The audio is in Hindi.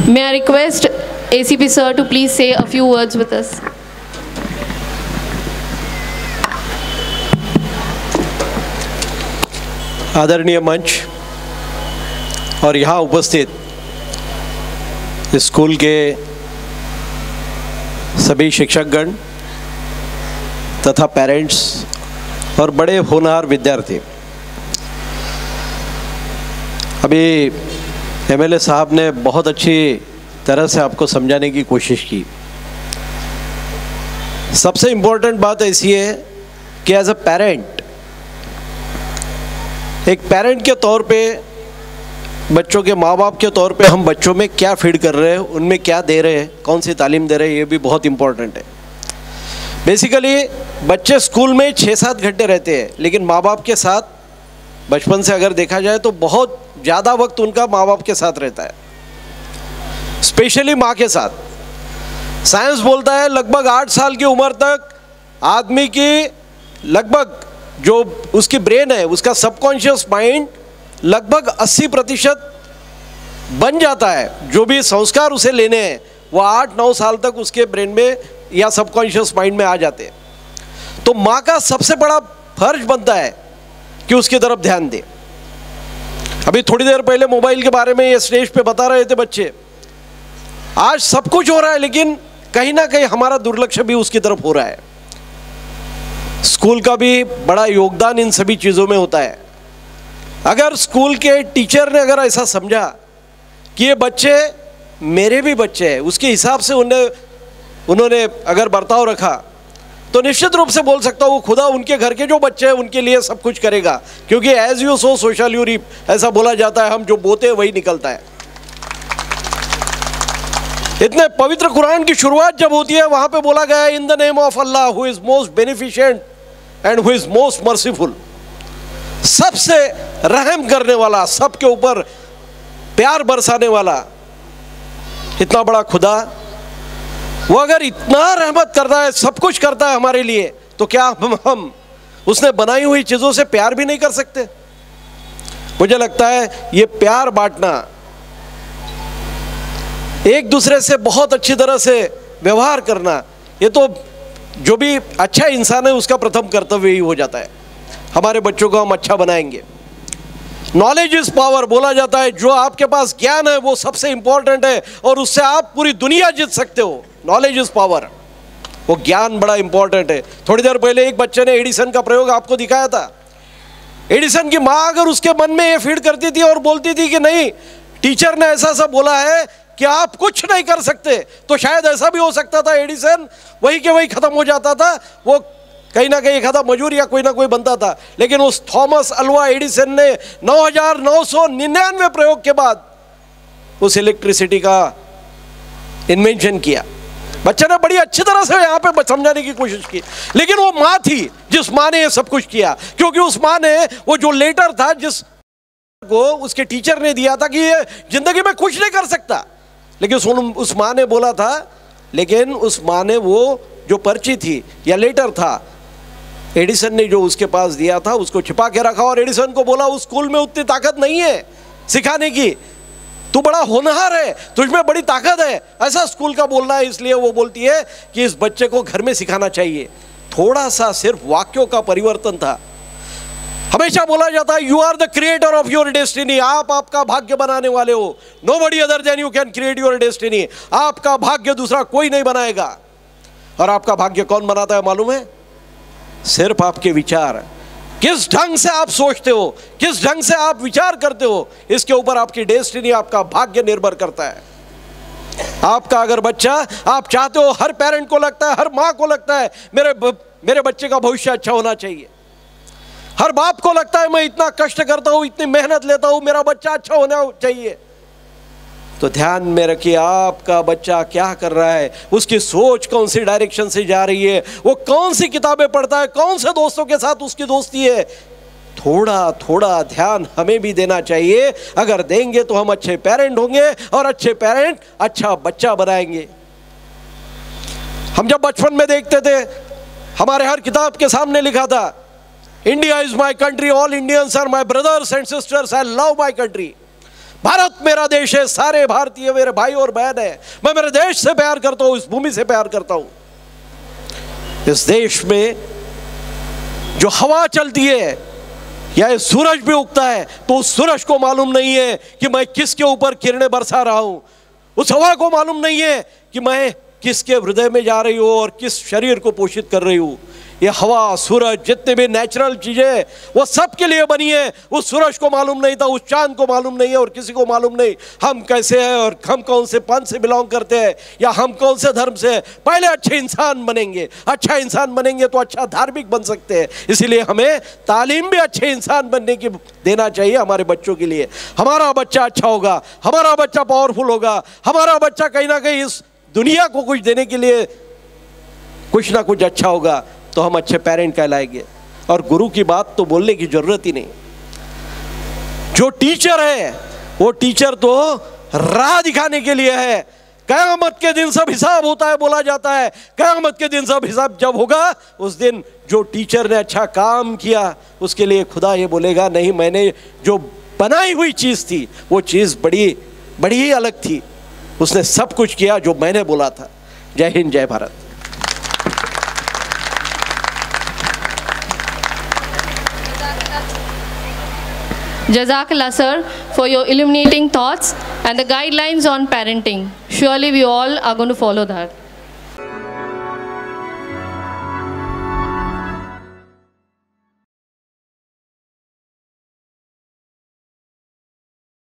May I request ACP sir to please say a few words with us. आदरणीय मंच और यहाँ उपस्थित स्कूल के सभी शिक्षकगण तथा पेरेंट्स और बड़े होनहार विद्यार्थी, अभी एमएलए साहब ने बहुत अच्छी तरह से आपको समझाने की कोशिश की। सबसे इम्पोर्टेंट बात ऐसी है कि एज अ पेरेंट, एक पेरेंट के तौर पे, बच्चों के माँ बाप के तौर पे हम बच्चों में क्या फीड कर रहे हैं, उनमें क्या दे रहे हैं, कौन सी तालीम दे रहे हैं, ये भी बहुत इम्पोर्टेंट है। बेसिकली बच्चे स्कूल में 6-7 घंटे रहते हैं, लेकिन माँ बाप के साथ बचपन से अगर देखा जाए तो बहुत ज़्यादा वक्त उनका माँ बाप के साथ रहता है, स्पेशली माँ के साथ। साइंस बोलता है लगभग 8 साल की उम्र तक आदमी की लगभग जो उसकी ब्रेन है, उसका सबकॉन्शियस माइंड लगभग 80% बन जाता है। जो भी संस्कार उसे लेने हैं वो 8-9 साल तक उसके ब्रेन में या सबकॉन्शियस माइंड में आ जाते हैं। तो माँ का सबसे बड़ा फर्ज बनता है कि उसकी तरफ ध्यान दे। अभी थोड़ी देर पहले मोबाइल के बारे में ये स्टेज पे बता रहे थे बच्चे। आज सब कुछ हो रहा है, लेकिन कहीं ना कहीं हमारा दुर्लक्ष्य भी उसकी तरफ हो रहा है। स्कूल का भी बड़ा योगदान इन सभी चीज़ों में होता है। अगर स्कूल के टीचर ने अगर ऐसा समझा कि ये बच्चे मेरे भी बच्चे हैं, उसके हिसाब से उन्होंने अगर बर्ताव रखा, तो निश्चित रूप से बोल सकता हूँ खुदा उनके घर के जो बच्चे हैं उनके लिए सब कुछ करेगा, क्योंकि as you sow so shall you reap, ऐसा बोला जाता है। हम जो बोते हैं वही निकलता है। इतने पवित्र कुरान की शुरुआत जब होती है, वहां पे बोला गया है in the name of Allah who is most beneficent and who is most merciful. सबसे रहम करने वाला, सबके ऊपर प्यार बरसाने वाला इतना बड़ा खुदा, वो अगर इतना रहमत करता है, सब कुछ करता है हमारे लिए, तो क्या हम उसने बनाई हुई चीज़ों से प्यार भी नहीं कर सकते? मुझे लगता है ये प्यार बांटना, एक दूसरे से बहुत अच्छी तरह से व्यवहार करना, ये तो जो भी अच्छा इंसान है उसका प्रथम कर्तव्य ही हो जाता है। हमारे बच्चों को हम अच्छा बनाएंगे। नॉलेज इज पावर बोला जाता है। जो आपके पास ज्ञान है वो सबसे इंपॉर्टेंट है और उससे आप पूरी दुनिया जीत सकते हो। नॉलेज इज पावर, वो ज्ञान बड़ा इंपॉर्टेंट है। थोड़ी देर पहले एक बच्चे ने एडिसन का प्रयोग आपको दिखाया था। एडिसन की माँ अगर उसके मन में ये फीड करती थी और बोलती थी कि नहीं, टीचर ने ऐसा सा बोला है कि आप कुछ नहीं कर सकते, तो शायद ऐसा भी हो सकता था एडिसन वही के वही खत्म हो जाता था, वो कहीं ना कहीं खत्म मजूर या कोई ना कोई बनता था। लेकिन उस थॉमस अल्वा एडिसन ने 9999 प्रयोग के बाद उस इलेक्ट्रिसिटी का इन्वेंशन किया। बच्चे ने बड़ी अच्छी तरह से यहाँ पे समझाने की कोशिश की, लेकिन वो माँ थी जिस माँ ने ये सब कुछ किया, क्योंकि उस माँ ने वो जो लेटर था जिस को उसके टीचर ने दिया था कि ये जिंदगी में कुछ नहीं कर सकता, लेकिन उस माँ ने बोला था, लेकिन उस माँ ने वो जो पर्ची थी या लेटर था एडिसन ने जो उसके पास दिया था उसको छिपा के रखा और एडिसन को बोला उस स्कूल में उतनी ताकत नहीं है सिखाने की, तू बड़ा होनहार है, तुझमें बड़ी ताकत है, ऐसा स्कूल का बोलना है। इसलिए वो बोलती है कि इस बच्चे को घर में सिखाना चाहिए। थोड़ा सा सिर्फ वाक्यों का परिवर्तन था। हमेशा बोला जाता है you are the creator of your destiny, आप आपका भाग्य बनाने वाले हो। Nobody other than you can create your destiny, आपका भाग्य दूसरा कोई नहीं बनाएगा। और आपका भाग्य कौन बनाता है मालूम है? सिर्फ आपके विचार। किस ढंग से आप सोचते हो, किस ढंग से आप विचार करते हो, इसके ऊपर आपकी डेस्टिनी, आपका भाग्य निर्भर करता है। आपका अगर बच्चा, आप चाहते हो, हर पेरेंट को लगता है, हर माँ को लगता है मेरे बच्चे का भविष्य अच्छा होना चाहिए। हर बाप को लगता है मैं इतना कष्ट करता हूँ, इतनी मेहनत लेता हूँ, मेरा बच्चा अच्छा होना चाहिए। तो ध्यान में रखिए आपका बच्चा क्या कर रहा है, उसकी सोच कौन सी डायरेक्शन से जा रही है, वो कौन सी किताबें पढ़ता है, कौन से दोस्तों के साथ उसकी दोस्ती है। थोड़ा थोड़ा ध्यान हमें भी देना चाहिए। अगर देंगे तो हम अच्छे पेरेंट होंगे और अच्छे पेरेंट अच्छा बच्चा बनाएंगे। हम जब बचपन में देखते थे, हमारे हर किताब के सामने लिखा था India is my country, all Indians are my brothers and sisters, I love my country. Bharat मेरा देश है, सारे भारतीय मेरे भाई और बहन है। मैं मेरे देश से प्यार करता हूं, इस भूमि से प्यार करता हूं। इस देश में जो हवा चलती है या ये सूरज भी उगता है, तो उस सूरज को मालूम नहीं है कि मैं किसके ऊपर किरणें बरसा रहा हूं। उस हवा को मालूम नहीं है कि मैं किसके हृदय में जा रही हूं और किस शरीर को पोषित कर रही हूं। ये हवा, सूरज, जितने भी नेचुरल चीजें, वो सब के लिए बनी है। उस सूरज को मालूम नहीं था, उस चांद को मालूम नहीं है, और किसी को मालूम नहीं हम कैसे हैं और हम कौन से पंथ से बिलोंग करते हैं या हम कौन से धर्म से। पहले अच्छे इंसान बनेंगे, अच्छा इंसान बनेंगे तो अच्छा धार्मिक बन सकते हैं। इसीलिए हमें तालीम भी अच्छे इंसान बनने की देना चाहिए हमारे बच्चों के लिए। हमारा बच्चा अच्छा होगा, हमारा बच्चा पावरफुल होगा, हमारा बच्चा कहीं ना कहीं इस दुनिया को कुछ देने के लिए कुछ ना कुछ अच्छा होगा, तो हम अच्छे पेरेंट कहलाएंगे। और गुरु की बात तो बोलने की जरूरत ही नहीं। जो टीचर है वो टीचर तो राह दिखाने के लिए है। कयामत के दिन सब हिसाब होता है बोला जाता है। कयामत के दिन सब हिसाब जब होगा, उस दिन जो टीचर ने अच्छा काम किया उसके लिए खुदा ये बोलेगा, नहीं, मैंने जो बनाई हुई चीज थी वो चीज बड़ी बड़ी ही अलग थी, उसने सब कुछ किया जो मैंने बोला था। जय हिंद, जय Bharat. Jazakallah sir for your illuminating thoughts and the guidelines on parenting. Surely we all are going to follow that.